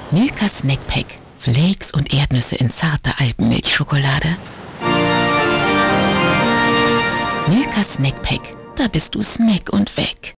Milka Snack Pack. Flakes und Erdnüsse in zarter Alpenmilchschokolade. Milka Snack Pack. Da bist du Snack und weg.